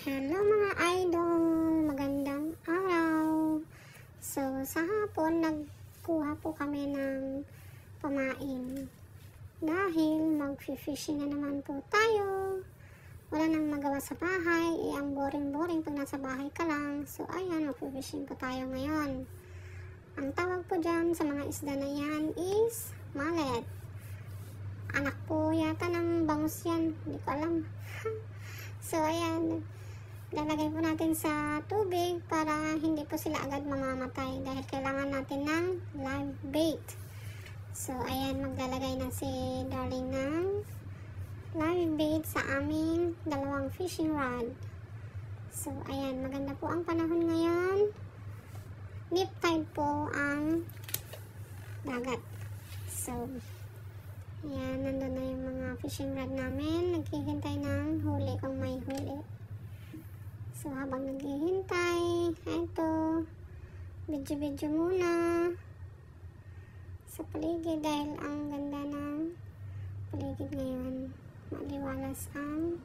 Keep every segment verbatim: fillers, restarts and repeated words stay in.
Hello mga idol, magandang araw. So sa hapon nagkuha po kami ng pamain dahil mag-fishing na naman po tayo. Wala nang magawa sa bahay, eh, ang boring-boring pag nasa bahay ka lang. So ayan, mag-fishing po tayo ngayon. Ang tawag po dyan sa mga isda na yan is mallet. Anak po yata ng bangus yan, hindi ko alam. So ayan, lalagay po natin sa tubig para hindi po sila agad mamamatay dahil kailangan natin ng live bait. So ayan, maglalagay na si Darling ng live bait sa aming dalawang fishing rod. So ayan, maganda po ang panahon ngayon. Nip tide po ang dagat. So ayan, nandun na yung mga fishing rod namin. Naghihintay ng huli kung may huli. So, habang naghihintay, ito, video-video muna sa paligid dahil ang ganda ng paligid ngayon. Maliwalas ang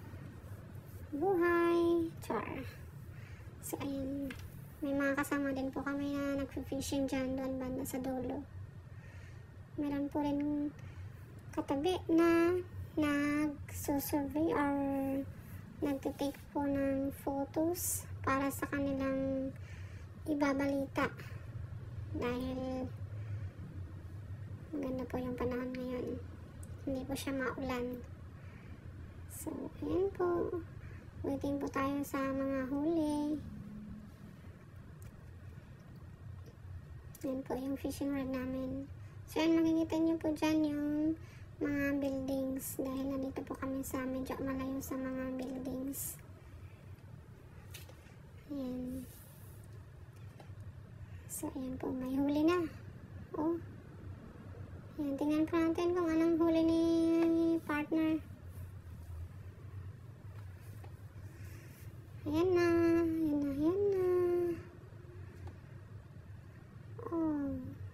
buhay. Char. So, ayun. May mga kasama din po kami na nag-fishing dyan doon banda sa dulo. Meron po rin katabi na nag-survey or nagtitake po ng photos para sa kanilang ibabalita dahil maganda po yung panahon ngayon, hindi po siya maulan. So ayan po, waiting po tayo sa mga huli. Ayan po yung fishing rod namin. So ayan, makikita nyo po dyan yung mga buildings dahil nandito po kami sa medyo malayo sa mga buildings. Ayan. So ayan po, may huli na. Oh. Ayan, tingnan po natin kung anong huli ni partner. Ayan na, ayan na, ayan na. Oh.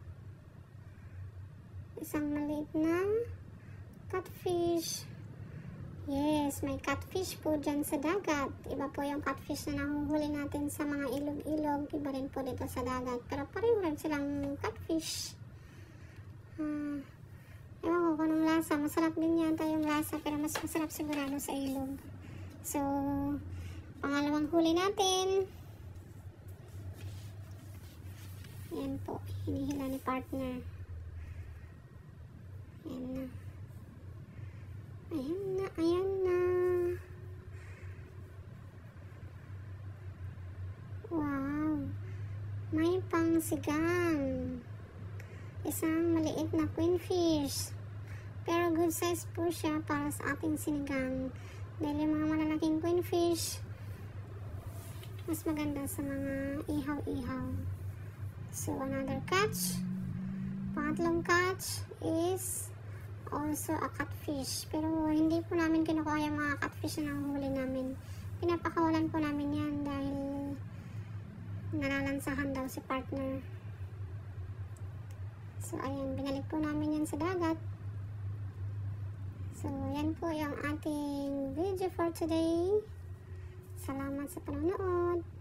Isang maliit na catfish. Yes, may catfish po dyan sa dagat. Iba po yung catfish na nahuhuli natin sa mga ilog-ilog. Iba rin po dito sa dagat. Pero pareho rin silang catfish. Uh, ewan ko kung anong lasa. Masarap din yata yung lasa. Pero mas masarap sigurado sa ilog. So, pangalawang huli natin. Yan po. Hinihila ni partner. Yan na. Ayan na, ayan na. Wow. May pangsigang. Isang maliit na queenfish. Pero good size po siya para sa ating sinigang. Dahil yung mga malalaking queenfish, mas maganda sa mga ihaw-ihaw. So, another catch. Pangatlong catch is also a catfish. Pero hindi po namin kinukuha yung mga catfish na nanghuli namin. Pinapakawalan po namin yan dahil nalalansahan daw si partner. So ayan, binalik po namin yan sa dagat. So yan po yung ating video for today. Salamat sa panonood.